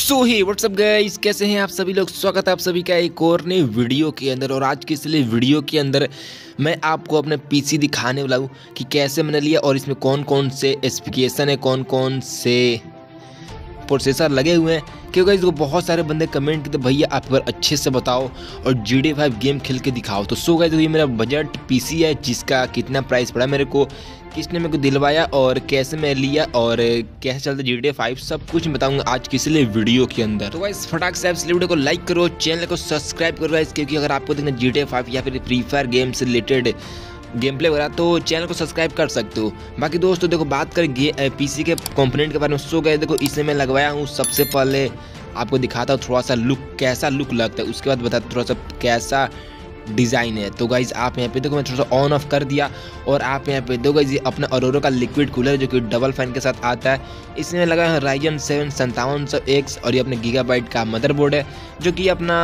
सो ही WhatsApp guys, कैसे हैं आप सभी लोग। स्वागत है आप सभी का एक और नई वीडियो के अंदर। और आज की इसलिए वीडियो के अंदर मैं आपको अपने पीसी दिखाने वाला हूँ कि कैसे मैंने लिया और इसमें कौन कौन से स्पेसिफिकेशन है, कौन कौन से प्रोसेसर लगे हुए हैं। क्योंकि इसको बहुत सारे बंदे कमेंट करते भैया आप अगर अच्छे से बताओ और GTA 5 गेम खेल के दिखाओ। तो सो गाइस, ये मेरा बजट पीसी है जिसका कितना प्राइस पड़ा मेरे को, किसने मेरे को दिलवाया और कैसे मैं लिया और कैसे चलता GTA 5, सब कुछ बताऊंगा आज की इसलिए वीडियो के अंदर। तो गाइस फटाक से इस वीडियो को लाइक करो, चैनल को सब्सक्राइब करो गाइस, क्योंकि अगर आपको देखना GTA 5 या फिर फ्री फायर गेम से रिलेटेड गेम प्ले वगैरह तो चैनल को सब्सक्राइब कर सकते हो। बाकी दोस्तों देखो, बात करें पीसी के कंपोनेंट के बारे में। सो गए देखो, इसमें मैं लगवाया हूँ। सबसे पहले आपको दिखाता हूँ थोड़ा सा लुक, कैसा लुक लगता है, उसके बाद बताता थोड़ा सा कैसा डिज़ाइन है। तो गाइज आप यहाँ पे देखो, मैं थोड़ा सा ऑन ऑफ कर दिया और आप यहाँ पे देखो गाइज ये अपना अरोरा का लिक्विड कूलर जो कि डबल फैन के साथ आता है। इसमें लगा है Ryzen 7 5700X और ये अपने गीगाबाइट का मदरबोर्ड है जो कि अपना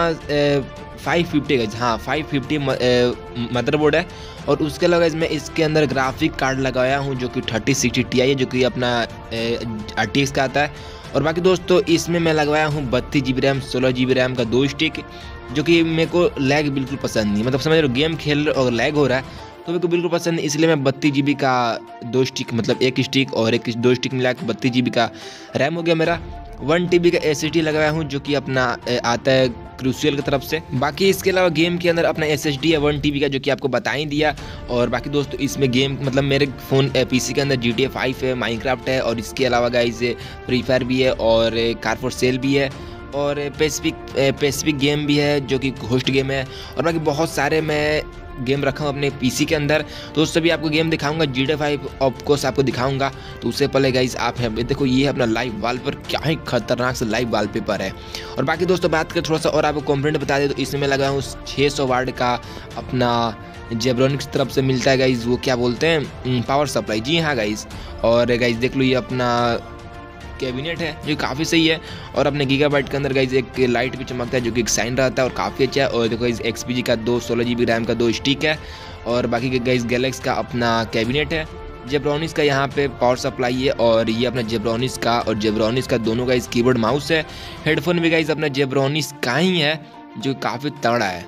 550 गाइज, हाँ 550 मदरबोर्ड है। और उसके अलावा इसमें इसके अंदर ग्राफिक कार्ड लगाया हूँ जो कि 3060 Ti है, जो कि अपना RTX का आता है। और बाकी दोस्तों इसमें मैं लगवाया हूँ 32 GB रैम 16 GB रैम का 2 स्टिक, जो कि मेरे को लैग बिल्कुल पसंद नहीं, मतलब समझ रहे हो, गेम खेल और लैग हो रहा है तो मेरे को बिल्कुल पसंद नहीं। इसलिए मैं 32 GB का 2 स्टिक, मतलब एक स्टिक और एक 2 स्टिक मिला के 32 GB का रैम हो गया मेरा। 1 TB का SSD लगाया हूँ जो कि अपना आता है क्रूसियल की तरफ से। बाकी इसके अलावा गेम के अंदर अपना SSD है 1 TB का, जो कि आपको बता ही दिया। और बाकी दोस्तों इसमें गेम मतलब मेरे फ़ोन पीसी के अंदर GTA 5 है, माइनक्राफ्ट है और इसके अलावा गाइस फ्री फायर भी है और कार फॉर सेल भी है और पेसिफिक गेम भी है जो कि होस्ट गेम है। और बाकी बहुत सारे मैं गेम रखा हूँ अपने पीसी के अंदर, तो उससे भी आपको गेम दिखाऊंगा। GTA 5 ऑफकोर्स आपको दिखाऊंगा। तो उससे पहले गाइस आप देखो, ये अपना लाइव वॉलपेपर, क्या ही खतरनाक से लाइव वॉलपेपर है। और बाकी दोस्तों बात करें थोड़ा सा और आपको कंपोनेंट बता दे, तो इसमें मैं लगा हूँ 600 वाट का अपना जेब्रॉनिक्स तरफ से मिलता है गाइस, वो क्या बोलते हैं, पावर सप्लाई। जी हाँ गाइस। और गाइस देख लो, ये अपना कैबिनेट है जो काफ़ी सही है। और अपने गीगाबाइट के अंदर गाइज एक लाइट भी चमकता है जो कि एक साइन रहता है और काफ़ी अच्छा है। और देखो इस XPG का 16 GB रैम का 2 स्टिक है। और बाकी के गाइज गैलेक्स का अपना कैबिनेट है। जेब्रॉनिक्स का यहाँ पे पावर सप्लाई है और ये अपना जेब्रॉनिक्स का दोनों गाइज कीबोर्ड माउस है। हेडफोन भी गाइज अपना जेब्रॉनिक्स का ही है जो काफ़ी तगड़ा है।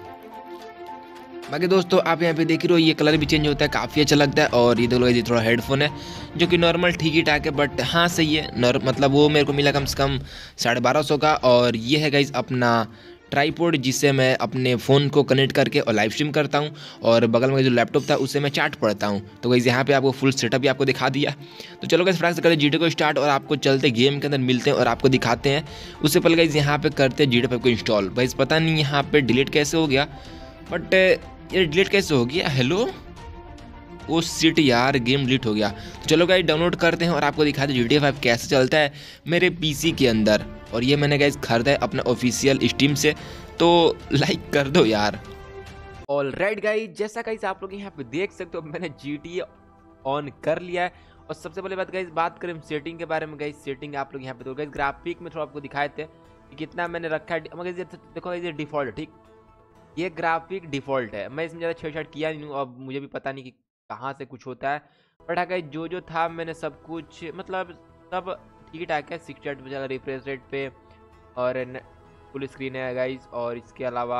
बाकी दोस्तों आप यहाँ पे देख रहे हो, ये कलर भी चेंज होता है, काफ़ी अच्छा लगता है। और ये देखो ये थोड़ा हेडफोन है जो कि नॉर्मल ठीक ही ठाक है, बट हाँ सही है। मतलब वो मेरे को मिला कम से कम 1250 का। और ये है गाइज अपना ट्राईपोड, जिससे मैं अपने फ़ोन को कनेक्ट करके और लाइव स्ट्रीम करता हूँ। और बगल में जो लैपटॉप था उससे मैं चार्ट पढ़ता हूँ। तो गाइज यहाँ पे आपको फुल सेटअप भी आपको दिखा दिया। तो चलो गाइज फटाक से करते GTA को स्टार्ट और आपको चलते गेम के अंदर मिलते हैं और आपको दिखाते हैं। उससे पहले गाइज यहाँ पे करते हैं GTA 5 को इंस्टॉल। भाई पता नहीं यहाँ पे डिलीट कैसे हो गया, बट ये डिलीट कैसे हो गया। हेलो, वो सीट यार, गेम डिलीट हो गया। तो चलो गाइस डाउनलोड करते हैं और आपको दिखाते हैं GTA 5 कैसे चलता है मेरे पीसी के अंदर। और ये मैंने गाइस खरीदा है अपना ऑफिशियल स्टीम से, तो लाइक कर दो यार। ऑलराइट गाइस, जैसा गाइस आप लोग यहाँ पे देख सकते हो, मैंने GTA ऑन कर लिया है। और सबसे पहले बात करें सेटिंग के बारे में। गाइस सेटिंग आप लोग यहाँ पे तो गाइस ग्राफिक में थोड़ा आपको दिखाए थे कि कितना मैंने रखा है। मगर देखो ये डिफॉल्ट है, ठीक, ये ग्राफिक डिफ़ॉल्ट है। मैं इसमें ज़्यादा छेड़छाड़ किया नहीं हूँ, अब मुझे भी पता नहीं कि कहाँ से कुछ होता है। बट हाँ जो था मैंने सब कुछ, मतलब सब ठीक ठाक है। 68 पे चला रिफ्रेश रेट पे और फुल स्क्रीन है गाइज। और इसके अलावा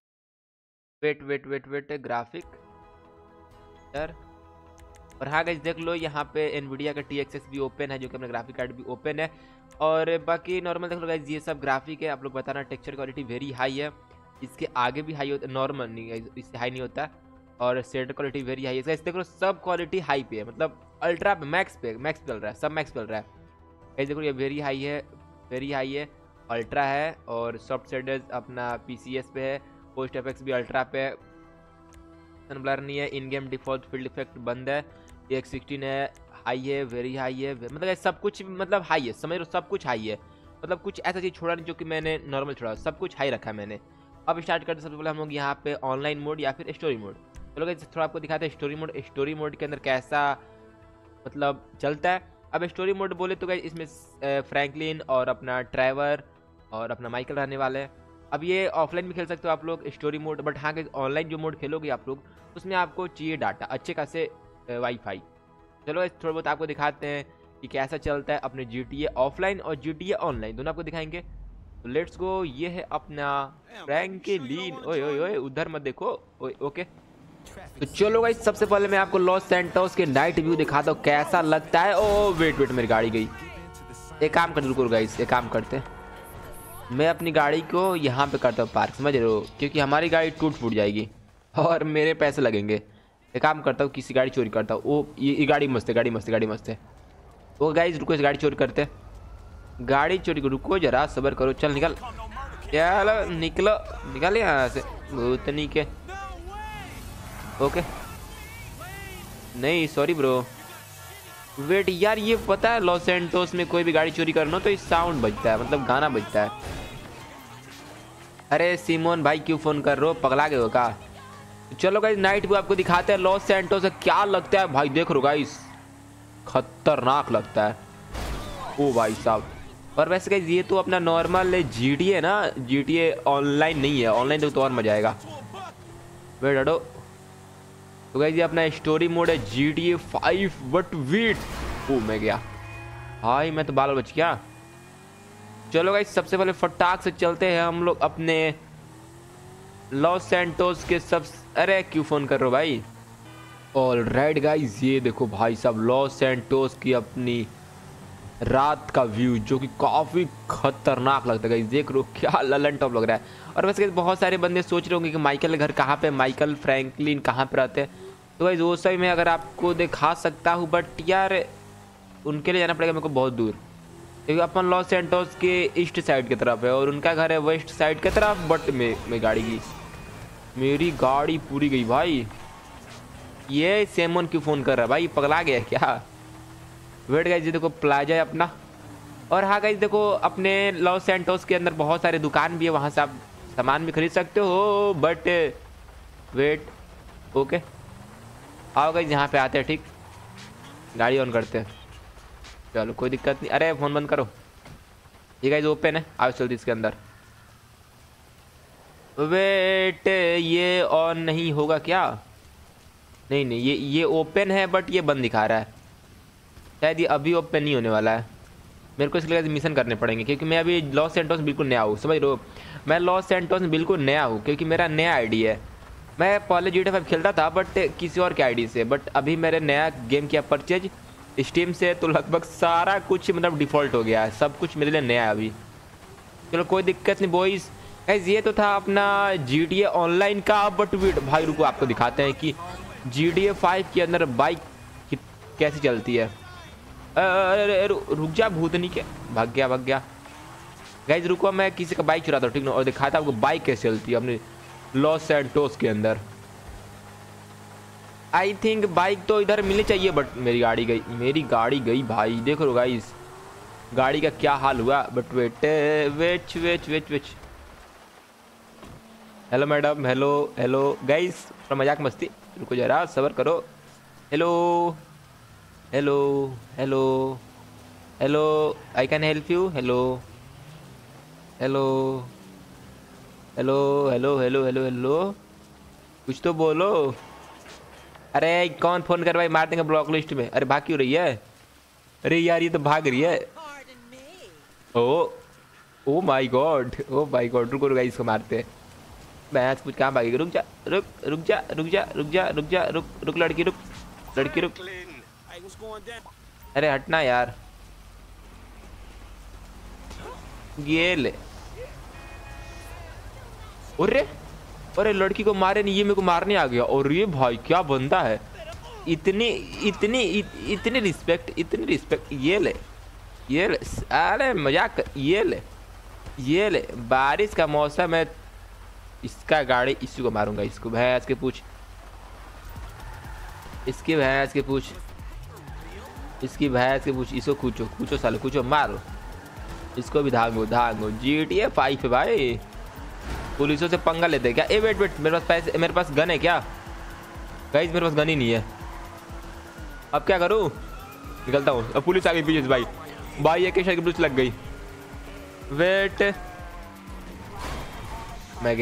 वेट ग्राफिक सर। और हाँ गाइज देख लो, यहाँ पे NVIDIA का TXS भी ओपन है, जो कि अपना ग्राफिक कार्ड भी ओपन है। और बाकी नॉर्मल देख लो गाइज, ये सब ग्राफिक है। आप लोग बताना टेक्सचर क्वालिटी वेरी हाई है, इसके आगे भी हाई होता है, नॉर्मल नहीं, इससे हाई नहीं होता। और शेडर क्वालिटी वेरी हाई है। इसका देखो सब क्वालिटी हाई पे है, मतलब अल्ट्रा पे मैक्स चल रहा है, सब मैक्स चल रहा है। ये देखो ये वेरी हाई है, अल्ट्रा है। और सॉफ्ट शेडर्स अपना PCS पे है, पोस्ट एफेक्ट्स भी अल्ट्रा पे है, ब्लर नहीं है, in game default field effect बंद है, X16 है, हाई है, वेरी हाई है, मतलब सब कुछ मतलब हाई है, समझ लो सब कुछ हाई है। मतलब कुछ ऐसा चीज़ छोड़ा नहीं जो कि मैंने नॉर्मल छोड़ा, सब कुछ हाई रखा है मैंने। अब स्टार्ट करते सबसे पहले हम लोग यहाँ पे ऑनलाइन मोड या फिर स्टोरी मोड। चलो गाइस थोड़ा आपको दिखाते हैं स्टोरी मोड के अंदर कैसा मतलब चलता है। अब स्टोरी मोड बोले तो गाइस इसमें फ्रैंकलिन और अपना ट्रेवर और अपना माइकल रहने वाले हैं। अब ये ऑफलाइन भी खेल सकते हो आप लोग स्टोरी मोड, बट हाँ ऑनलाइन जो मोड खेलोगे आप लोग उसमें आपको चाहिए डाटा, अच्छे खासे वाईफाई। चलो थोड़ा बहुत आपको दिखाते हैं कि कैसा चलता है अपने GTA ऑफलाइन और GTA ऑनलाइन, दोनों आपको दिखाएंगे। तो लेट्स गो। ये है अपना फ्रैंकलिन। ओए ओए ओए उधर मत देखो। ओए ओके। तो चलो गाइस, सबसे पहले मैं आपको लॉस सैंटोस के नाइट व्यू दिखाता हूँ कैसा लगता है। ओ वेट वेट, मेरी गाड़ी गई। एक काम कर, रुको गाइस, एक काम करते हैं, मैं अपनी गाड़ी को यहाँ पे करता हूँ पार्क, समझ रहे हो, क्योंकि हमारी गाड़ी टूट फूट जाएगी और मेरे पैसे लगेंगे। एक काम करता हूँ, किसी गाड़ी चोरी करता हूँ। ओ ये गाड़ी मस्त है, गाड़ी मस्त है, गाड़ी मस्त है। ओ गाइस रुको, इस गाड़ी चोरी करते हैं। गाड़ी चोरी को रुको जरा, सब्र करो। चल निकल, चलो निकलो, निकल यहाँ से भूतनी के। ओके नहीं सॉरी ब्रो। वेट यार, ये पता है लॉस सैंटोस में कोई भी गाड़ी चोरी करना तो इस साउंड बजता है, मतलब गाना बजता है। अरे सिमोन भाई क्यों फोन कर रहे हो, पगला गए हो का? चलो गाइस नाइट व्यू आपको दिखाते हैं लॉस सैंटोस से क्या लगता है। भाई देख रो गाइस, खतरनाक लगता है। ओ भाई साहब। और वैसे गाइस ये तो अपना नॉर्मल GTA है ना, GTA ऑनलाइन नहीं है, ऑनलाइन तो और मजा आएगा। वेट हटो। तो गाइस ये अपना स्टोरी मोड है GTA 5 बट वेट। ओ मैं गया भाई, मैं तो बाल बच गया। चलो गाइस सबसे पहले फटाक से चलते हैं हम लोग अपने लॉस सैंटोस के सब। अरे क्यों फोन कर रहे हो भाई? ऑल राइट गाइस, ये देखो भाई साहब लॉस सैंटोस की अपनी रात का व्यू जो कि काफ़ी खतरनाक लगता है गाइस। देख लो क्या ललन टॉप लग रहा है। और वैसे बहुत सारे बंदे सोच रहे होंगे कि माइकल का घर कहाँ पे, माइकल फ्रैंकलिन कहाँ पे रहते हैं। तो गाइस वो सही मैं अगर आपको दिखा सकता हूँ, बट यार उनके लिए जाना पड़ेगा मेरे को बहुत दूर, क्योंकि अपन लॉस सैंटोस के ईस्ट साइड की तरफ है और उनका घर है वेस्ट साइड की तरफ। बट मैं गाड़ी की, मेरी गाड़ी पूरी गई भाई। ये सेमोन क्यों फ़ोन कर रहा है भाई, पगला गया क्या? वेट गाइस ये देखो प्लाजा है अपना। और हाँ गाइस देखो अपने लॉस सैंटोस के अंदर बहुत सारे दुकान भी है, वहाँ से आप सामान भी खरीद सकते हो। बट वेट ओके, आओ गाइस यहाँ पे आते हैं, ठीक, गाड़ी ऑन करते हैं। चलो कोई दिक्कत नहीं। अरे फ़ोन बंद करो। ये गाइस ओपन है, आओ चलते इसके अंदर। वेट ये ऑन नहीं होगा क्या? नहीं नहीं, ये ओपन है बट ये बंद दिखा रहा है। शायद ये अभी ओपन नहीं होने वाला है। मेरे को इसलिए मिशन करने पड़ेंगे, क्योंकि मैं अभी लॉस सैंटोस बिल्कुल नया हूँ, समझ रहे हो। मैं लॉस सैंटोस में बिल्कुल नया हूँ क्योंकि मेरा नया आईडी है। मैं पहले GTA 5 खेलता था बट किसी और के आईडी से, बट अभी मेरे नया गेम किया परचेज स्टीम से, तो लगभग सारा कुछ मतलब डिफ़ॉल्ट हो गया है, सब कुछ मेरे लिए नया है अभी। चलो कोई दिक्कत नहीं बॉयज़। गाइस ये तो था अपना GTA ऑनलाइन का। बट वेट भाई रुको, आपको दिखाते हैं कि GTA 5 के अंदर बाइक कैसी चलती है। अरे रुक जा भूतनी के, भाग गया। गाइस रुको, मैं किसी का बाइक चुराता हूँ, ठीक ना, और दिखाता हूँ आपको बाइक कैसे चलती है अपने लॉस सैंटोस के अंदर। आई थिंक बाइक तो इधर मिलनी चाहिए, बट मेरी गाड़ी गई भाई। देखो रो गाइस गाड़ी का क्या हाल हुआ। But wait. Hello madam, hello guys, थोड़ा मजाक मस्ती, रुको जरा सब्र करो। Hello I can help you. Hello कुछ तो बोलो। अरे कौन फोन कर भाई, मार देंगे ब्लॉक लिस्ट में। अरे भाग क्यों रही है? अरे यार ये तो भाग रही है। ओ माय गॉड, रुको गाइस इसको मारते। मैं कुछ कहाँ भागेगी? रुक जा लड़की रुक। अरे हटना यार, ये ले। अरे लड़की को मारे नहीं, ये मेरे को मारने आ गया। और ये भाई क्या बंदा है, इतनी रिस्पेक्ट। ये ले। अरे मजाक, ये ले। बारिश का मौसम है, इसका गाड़ी इसी को मारूंगा। इसको भैंस के पूछ, इसकी भैंस के पूछ, इसको कूचो साले, कूचो मारो इसको भी। धागो GTA 5 भाई, पुलिसों से पंगा लेते हैं क्या? ए वेट मेरे पास गन है क्या? गाइस मेरे पास गन ही नहीं है, अब क्या करूं? निकलता हूँ। अब पुलिस आ गई पीछे से भाई एक शर्ट की पुलिस लग गई। वेट मैं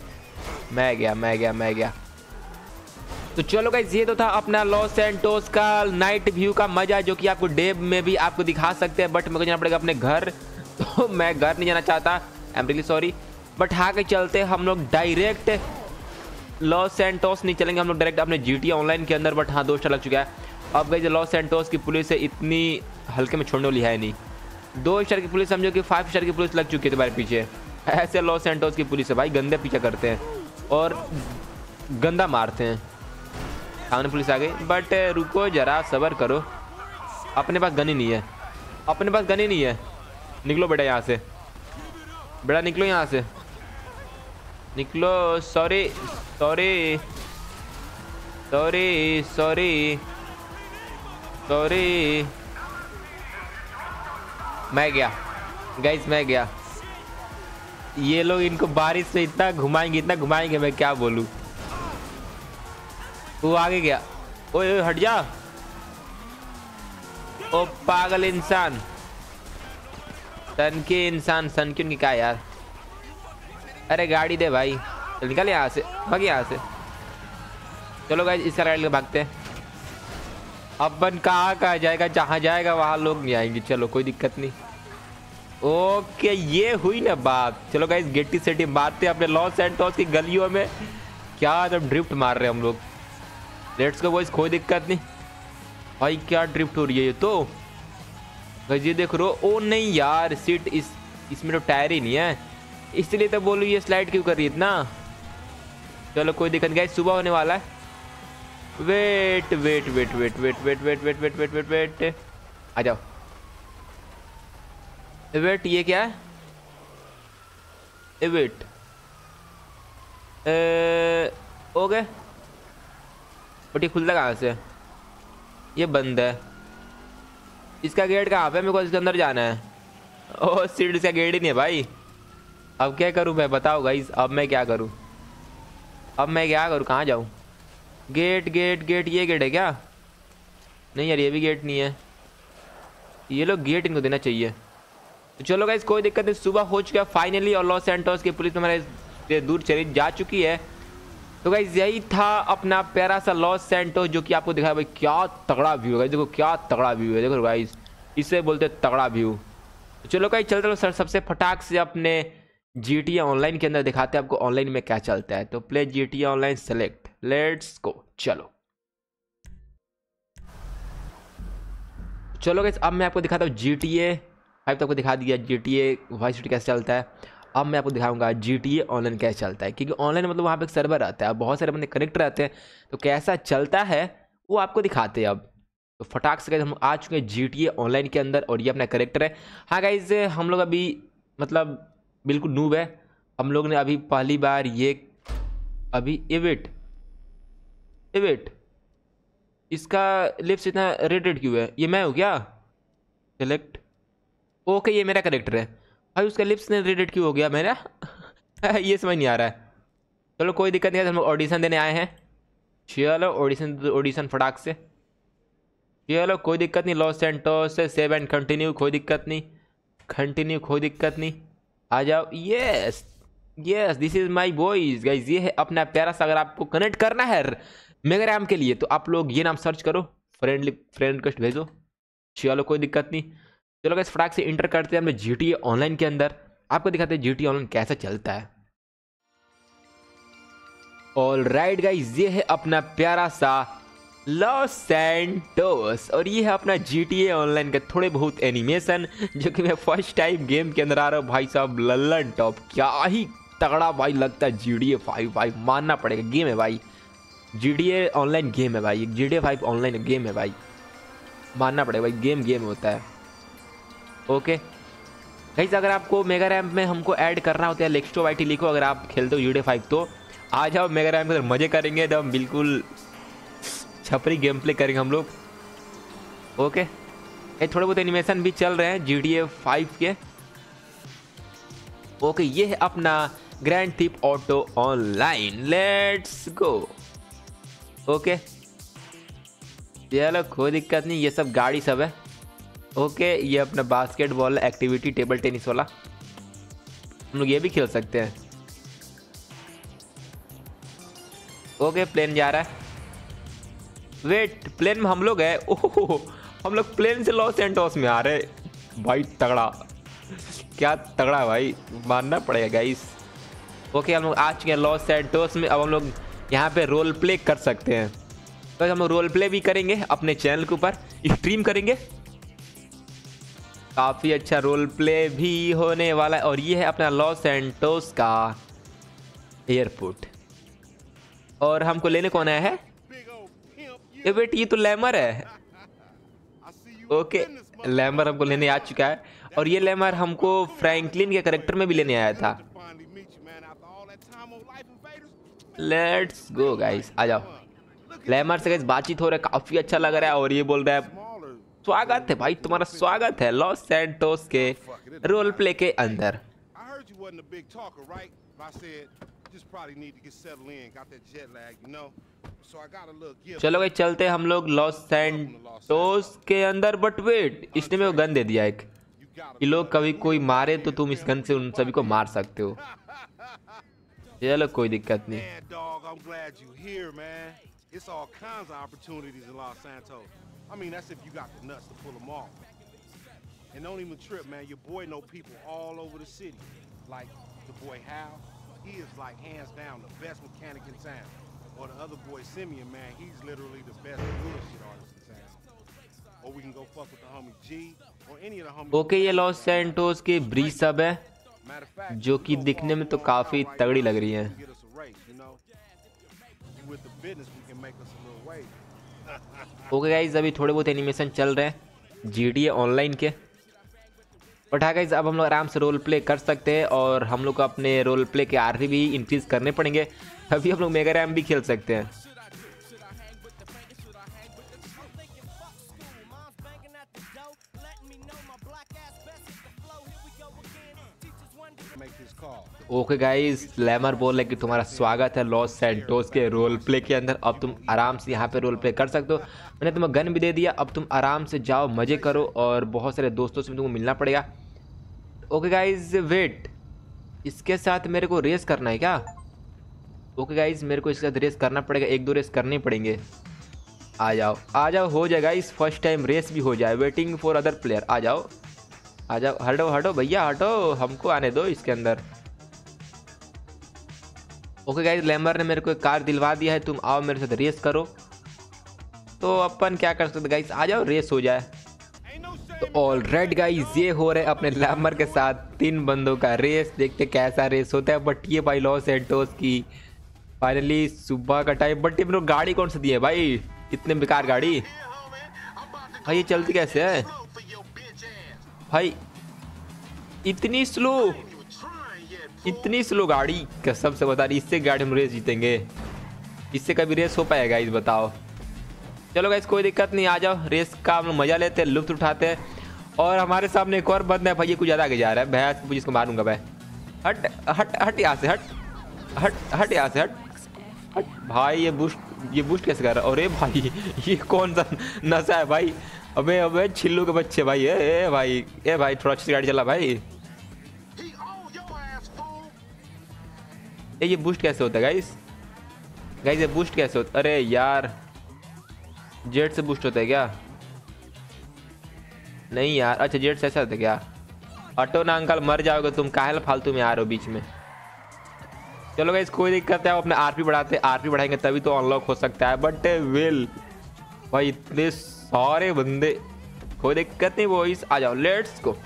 गया। तो चलो गाइस ये तो था अपना लॉस सैंटोस का नाइट व्यू का मजा, जो कि आपको डे में भी आपको दिखा सकते हैं। बट मेरे को जाना पड़ेगा अपने घर, तो मैं घर नहीं जाना चाहता। I am really sorry. But हाँ के चलते हम लोग डायरेक्ट लॉस सैंटोस नहीं चलेंगे, हम लोग डायरेक्ट अपने GTA ऑनलाइन के अंदर। बट हाँ 2 स्टार लग चुका है। अब गई जो लॉस सैंटोस की पुलिस है इतनी हल्के में छोड़ने वाली है नहीं। 2 स्टार की पुलिस समझो कि 5 स्टार की पुलिस लग चुकी है तुम्हारे पीछे। ऐसे लॉस सैंटोस की पुलिस है भाई, गंदे पीछा करते हैं और गंदा मारते हैं। सामने पुलिस आ गई, बट रुको जरा सब्र करो, अपने पास गन ही नहीं है, अपने पास गन ही नहीं है। निकलो बेटा यहाँ से, बेटा निकलो यहाँ से, निकलो। Sorry sorry sorry sorry sorry, मैं गया गाइस, मैं गया। ये लोग इनको बारिश से इतना घुमाएंगे मैं क्या बोलूं। वो आगे गया, ओए हट जा, ओ पागल इंसान, सन के इंसान, सन क्यों निका यार। अरे गाड़ी दे भाई, चल निकल यहाँ से, भाग यहाँ से। चलो गाइस इस राइड के भागते हैं। अपन कहाँ जाएगा, जहाँ जाएगा वहाँ लोग नहीं आएंगे। चलो कोई दिक्कत नहीं। ओके ये हुई ना बात। चलो गाइस गेटी सेटी मारते हैं अपने लॉस सैंटोस की गलियों में। क्या एकदम ड्रिफ्ट मार रहे हैं हम लोग। लेट्स गो बॉयज, कोई दिक्कत नहीं भाई। क्या ड्रिफ्ट हो रही है ये तो गाइस, ये देख रो। ओ नहीं यार, सीट इसमें तो टायर ही नहीं है, इसलिए तो बोलूँ ये स्लाइड क्यों कर रही है इतना। चलो कोई दिक्कत नहीं गाइस, सुबह होने वाला है। Wait wait wait wait wait wait wait wait wait wait wait wait, आ जाओ। वेट ये क्या है, वेट ओके। बट ये खुलता कहाँ से, ये बंद है। इसका गेट कहाँ पे, मेरे को इसके अंदर जाना है। ओह सीट का गेट ही नहीं है भाई। अब क्या करूँ मैं, बताओ गाइस, अब मैं क्या करूँ, अब मैं क्या करूँ, कहाँ जाऊँ। गेट गेट गेट, ये गेट है क्या, नहीं यार ये भी गेट नहीं है। ये लोग गेट इनको देना चाहिए। तो चलो गाइस कोई दिक्कत नहीं, सुबह हो चुका है फाइनली और लॉस सैंटोस की पुलिस हमारे दूर चली जा चुकी है। तो गाइस यही था अपना प्यारा सा लॉस सैंटोस जो कि आपको दिखाया। भाई क्या तगड़ा व्यू है, देखो क्या तगड़ा व्यू है, देखो गाइस इसे बोलते तगड़ा व्यू। तो चलो गाइस चलते सर सबसे फटाक से अपने GTA ऑनलाइन के अंदर दिखाते हैं आपको ऑनलाइन में क्या चलता है। तो play GTA online select, let's go. चलो गाइस अब मैं आपको दिखाता हूँ GTA 5 तो आपको दिखा दिया, GTA वाइस सिटी कैसे चलता है। अब मैं आपको दिखाऊंगा GTA ऑनलाइन कैसे चलता है, क्योंकि ऑनलाइन मतलब वहाँ पे एक सर्वर आता है, बहुत सारे बंदे कनेक्ट रहते हैं, तो कैसा चलता है वो आपको दिखाते हैं। अब तो फटाक से हम आ चुके हैं GTA ऑनलाइन के अंदर और ये अपना करेक्टर है। हाँ गाइस हम लोग अभी मतलब बिल्कुल नूब है, हम लोग ने अभी पहली बार ये अभी इवेट इसका लिप्स इतना रेड क्यों है, ये मैं हूँ क्या, सेलेक्ट ओके ये मेरा करेक्टर है भाई, उसका लिप्स ने रेड क्यों हो गया मेरा ये समझ नहीं आ रहा है। चलो कोई दिक्कत नहीं है, हम लोग ऑडिशन देने आए हैं। चलो ऑडिशन फटाक से, चलो कोई दिक्कत नहीं। लॉस सैंटोस से सेव एंड कंटिन्यू, कोई दिक्कत नहीं, कंटिन्यू कोई दिक्कत नहीं, आ जाओ। Yes yes this is my boys guys, ये है अपना प्यारा सा। अगर आपको कनेक्ट करना है मेगारैम के लिए तो आप लोग ये नाम सर्च करो, फ्रेंड रिक्वेस्ट भेजो। चलो कोई दिक्कत नहीं। चलो गाइस फटाक से इंटर करते हैं हमने GTA ऑनलाइन के अंदर, आपको दिखाते हैं GTA ऑनलाइन कैसा चलता है। ऑलराइट गाइस ये है अपना प्यारा सा लॉस सैंटोस और ये है अपना GTA ऑनलाइन का थोड़े बहुत एनिमेशन जो कि मैं फर्स्ट टाइम गेम के अंदर आ रहा हूँ। भाई साहब लल्लन टॉप क्या ही तगड़ा भाई लगता है GTA 5 भाई, मानना पड़ेगा गेम है भाई, GTA ऑनलाइन गेम है भाई, GTA 5 ऑनलाइन गेम है भाई, मानना पड़ेगा भाई, गेम होता है। ओके गाइस अगर आपको मेगा रैम में हमको ऐड करना होता है लेक्स्टो वाईटी लिखो, अगर आप खेलते हो GTA 5 तो आ जाओ मेगा रैम के अंदर, मजे करेंगे एकदम बिल्कुल छपरी गेम प्ले करेंगे हम लोग। ओके थोड़े बहुत एनिमेशन भी चल रहे हैं GTA 5 के। ओके ये है अपना Grand Theft Auto online, let's go. Okay चलो कोई दिक्कत नहीं, ये सब गाड़ी सब है। ओके ये अपना बास्केटबॉल एक्टिविटी टेबल टेनिस वाला, हम लोग ये भी खेल सकते हैं। ओके प्लेन जा रहा है, वेट प्लेन में हम लोग है, ओह हम लोग प्लेन से लॉस सैंटोस में आ रहे भाई, तगड़ा क्या तगड़ा भाई, मानना पड़ेगा गाइस। ओके हम लोग आ चुके हैं लॉस सैंटोस में। अब हम लोग यहाँ पे रोल प्ले कर सकते हैं। तो हम लोग रोल प्ले भी करेंगे अपने चैनल के ऊपर, स्ट्रीम करेंगे। काफ़ी अच्छा रोल प्ले भी होने वाला है। और ये है अपना लॉस सैंटोस का एयरपोर्ट। और हमको लेने कौन आया है? ये बेटी, ये तो लैमर है। ओके लैमर हमको लेने आ चुका है। और ये लैमर हमको फ्रैंकलिन के कैरेक्टर में भी लेने आया था। लेट्स गो गाइस, आ जाओ। लैमर से गाइस बातचीत हो रहा है, काफी अच्छा लग रहा है। और ये बोल रहा है स्वागत है भाई, तुम्हारा स्वागत है लॉस सैंटोस के रोल प्ले के अंदर। चलो भाई चलते हैं हम लोग लॉस सैंटोस के अंदर। बट वेट, इसने मेरे को गन दे दिया एक। ये लोग कभी कोई मारे तो तुम इस गन से उन सभी को मार सकते हो। चलो कोई दिक्कत नहीं। He is like hands down the best mechanic in town. Or the other boy Simeon, man, he's literally the best bullshit artist in town. Or we can go fuck with the homie G or any of the homies. Okay ये Los Santos के bridge सब है, जो कि दिखने में तो काफी तगड़ी लग रही है। ओके गाइस अभी थोड़े बहुत एनिमेशन चल रहे हैं GTA ऑनलाइन के। बट हाँ गाइस अब हम लोग आराम से रोल प्ले कर सकते हैं। और हम लोग को अपने रोल प्ले के RP भी इंक्रीज करने पड़ेंगे, तभी हम लोग मेगा रैम भी खेल सकते हैं। ओके गाइस लैमर बोल रहे कि तुम्हारा स्वागत है लॉस सैंटोस के रोल प्ले के अंदर। अब तुम आराम से यहाँ पे रोल प्ले कर सकते हो। मैंने तुम्हें गन भी दे दिया, अब तुम आराम से जाओ, मजे करो। और बहुत सारे दोस्तों से तुमको मिलना पड़ेगा। ओके गाइस वेट, इसके साथ मेरे को रेस करना है क्या? ओके गाइस मेरे को इसके साथ रेस करना पड़ेगा, 1-2 रेस करने पड़ेंगे। आ जाओ आ जाओ, हो जाएगा इस फर्स्ट टाइम रेस भी हो जाए। वेटिंग फॉर अदर प्लेयर, आ जाओ आ जाओ। हटो हटो भैया हटो, हमको आने दो इसके अंदर। ओके गाइस लैमर ने मेरे को एक कार दिलवा दिया है, तुम आओ मेरे साथ रेस करो। तो अपन क्या कर सकते गाइस, आ जाओ रेस हो जाए। तो ऑलराइट गाइस ये हो रहा है अपने लैमर के साथ 3 बंदों का रेस। देखते कैसा रेस होता है। बट ये भाई लॉस सैंटोस की फाइनली सुबह का टाइम। बट ये गाड़ी कौन सी दी है भाई, इतने बेकार गाड़ी भाई। ये चलती कैसे है भाई, इतनी स्लो गाड़ी, कसम से बता रही। इससे गाड़ी हम रेस जीतेंगे? इससे कभी रेस हो पाएगा इस बताओ? चलो गाइस कोई दिक्कत नहीं, आ जाओ रेस का हम लोग मजा लेते हैं, लुत्फ उठाते हैं। और हमारे सामने एक और बंदा है भाई, ये कुछ ज़्यादा आगे जा रहा है। भैया इसको मारूंगा भाई। हट हट हट यहाँ से, हट हट हट यहाँ से, हट हट भाई। ये बूस्ट कैसे कर रहा है? अरे भाई ये कौन सा नशा है भाई? अबे अबे छिल्लू के बच्चे भाई। ए भाई थोड़ा अच्छी गाड़ी चला भाई। ये बूस्ट कैसे होता है गाइस? ये बूस्ट कैसे होता है? अरे यार जेट से बूस्ट होता है क्या? नहीं यार, अच्छा जेट से ऐसा होता है क्या? हटो ना अंकल, मर जाओगे तुम, काहे फालतू में आ रहे हो बीच में। चलो गाइस कोई दिक्कत है, अपने RP बढ़ाते, RP बढ़ाएंगे तभी तो अनलॉक हो सकता है। बट वेल भाई इतने सारे बंदे, कोई दिक्कत नहीं बॉयज, आ जाओ लेट्स गो।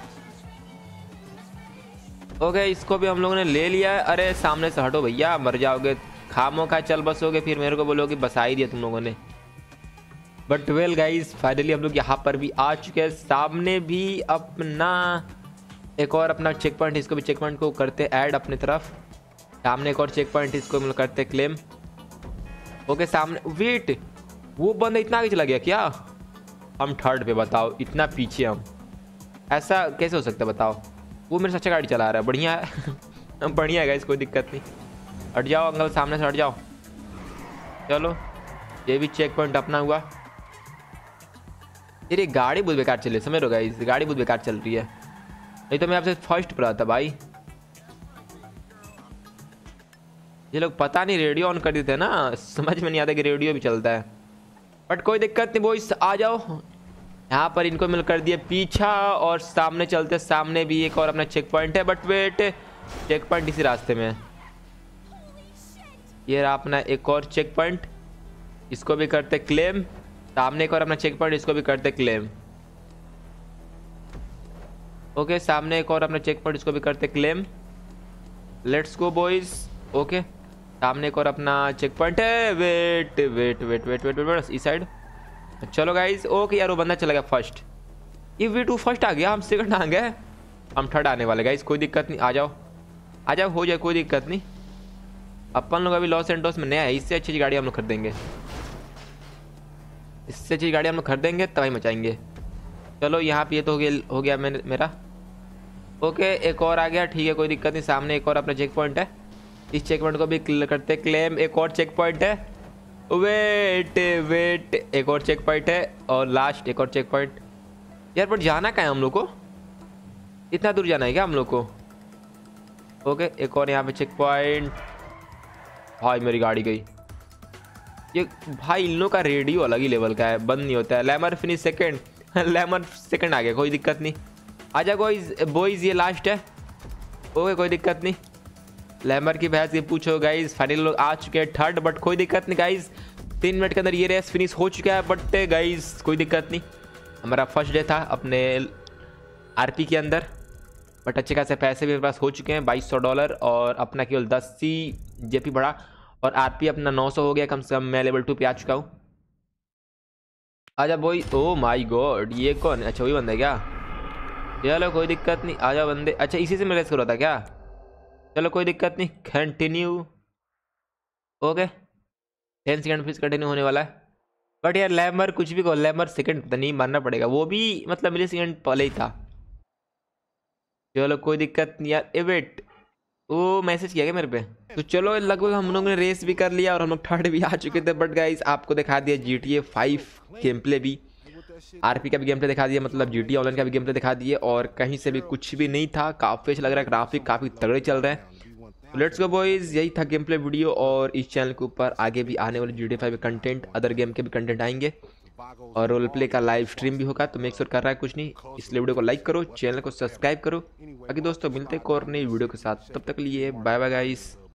ओके इसको भी हम लोगों ने ले लिया है। अरे सामने से हटो भैया, मर जाओगे, खामों खा चल बसोगे, फिर मेरे को बोलोगे बसा ही दिया तुम लोगों ने। बट वेल गाइस फाइनली हम लोग यहाँ पर भी आ चुके हैं। सामने भी अपना एक और अपना चेक पॉइंट, इसको भी चेक पॉइंट को करते ऐड अपने तरफ। सामने एक और चेक पॉइंट, इसको हम लोग करते क्लेम। ओके सामने वेट, वो बंदा इतना आगे चला गया क्या? हम थर्ड पे, बताओ इतना पीछे हम, ऐसा कैसे हो सकता है बताओ? वो मेरे से अच्छा गाड़ी चला रहा है, बढ़िया है बढ़िया है गाइस, कोई दिक्कत नहीं। हट जाओ अंकल, सामने से हट जाओ। चलो ये भी चेक पॉइंट अपना हुआ। ये गाड़ी बहुत बेकार चल रही है, समझ लो गाइस, गाड़ी बहुत बेकार चल रही है। नहीं तो मैं आपसे फर्स्ट पर आता भाई। ये लोग पता नहीं रेडियो ऑन कर देते हैं ना, समझ में नहीं आता कि रेडियो भी चलता है। बट कोई दिक्कत नहीं बॉयज, आ जाओ यहाँ पर इनको मिल कर दिए पीछा और सामने चलते, सामने भी एक और अपना चेक पॉइंट है, बट वेट, चेक पॉइंट इसी रास्ते में है। ये रहा अपना एक और चेक पॉइंट, इसको भी करते क्लेम। सामने एक और अपना चेक पॉइंट, इसको भी करते क्लेम। ओके, सामने एक और अपना चेक पॉइंट, इसको भी करते claim. Let's go boys. Okay, सामने एक और अपना चेक पॉइंट है। Wait wait wait wait wait wait, इस साइड। चलो गाइज। ओके यार, वो बंदा चला गया फर्स्ट। ये V2 फर्स्ट आ गया, हम सेकंड आ गए, हम थर्ड आने वाले गाइज। कोई दिक्कत नहीं, आ जाओ आ जाओ, हो जाए, कोई दिक्कत नहीं। अपन लोग अभी लॉस एंटोस में नया है, इससे अच्छी गाड़ी हम लोग खरीदेंगे, इससे अच्छी गाड़ी हम लोग खरीदेंगे तभी मचाएंगे। चलो यहाँ पे ये तो हो गया मेरा। ओके, एक और आ गया, ठीक है, कोई दिक्कत नहीं। सामने एक और अपना चेक पॉइंट है, इस चेक पॉइंट को भी करते क्लेम। एक और चेक पॉइंट है, वेट वेट, एक और चेक पॉइंट है, और लास्ट एक और चेक पॉइंट। यार बट जाना कहाँ है हम लोग को? इतना दूर जाना है क्या हम लोग को? ओके, एक और यहाँ पे चेक पॉइंट। भाई मेरी गाड़ी गई। ये भाई इन लोग का रेडियो अलग ही लेवल का है, बंद नहीं होता है। Lamar finish second, Lamar second आ गया, कोई दिक्कत नहीं। आजा बॉयज, ये लास्ट है। ओके, कोई दिक्कत नहीं। लैमर की बहस ये पूछो गाइज, फाइनल लोग आ चुके हैं थर्ड, बट कोई दिक्कत नहीं गाइज। 3 मिनट के अंदर ये रेस फिनिश हो चुका है, बट गाइज कोई दिक्कत नहीं। हमारा फर्स्ट डे था अपने आरपी के अंदर, बट अच्छे खासे पैसे भी मेरे पास हो चुके हैं, $2200, और अपना केवल 10 जेपी बढ़ा, और आरपी अपना 900 हो गया कम से कम। मैं लेवल 2 पे आ चुका हूँ। आजा बॉय। ओ माय गॉड, ये कौन? अच्छा वही बंदा है क्या? चलो कोई दिक्कत नहीं, आजा बंदे। अच्छा इसी से मैं रेस कर रहा था क्या? चलो कोई दिक्कत नहीं, कंटिन्यू। ओके, 10 सेकंड फिर कंटिन्यू होने वाला है। बट यार लैमर कुछ भी कहो, लैमर सेकंड पता नहीं मानना पड़ेगा, वो भी मतलब मिली सेकंड पहले ही था। चलो कोई दिक्कत नहीं यार। ए वेट, वो मैसेज किया क्या मेरे पे? तो चलो लगभग हम लोगों ने रेस भी कर लिया और हम लोग थर्ड भी आ चुके थे। बट गाइस आपको दिखा दिया GTA 5 गेम प्ले भी, आरपी का भी गेम प्ले दिखा दिया, मतलब GTA ऑनलाइन का भी गेम प्ले दिखा दिए, और कहीं से भी कुछ भी नहीं था। काफ़ी अच्छा लग रहा है, ग्राफिक काफ़ी तगड़े चल रहे हैं। लेट्स गो बॉयज, यही था गेम प्ले वीडियो, और इस चैनल के ऊपर आगे भी आने वाले GTA 5 कंटेंट, अदर गेम के भी कंटेंट आएंगे, और रोल प्ले का लाइव स्ट्रीम भी होगा। तो मेक श्योर कर रहा है कुछ नहीं, इसलिए वीडियो को लाइक करो, चैनल को सब्सक्राइब करो। बाकी दोस्तों मिलते हैं एक और नई वीडियो के साथ, तब तक लिए बाय बाय गाइस।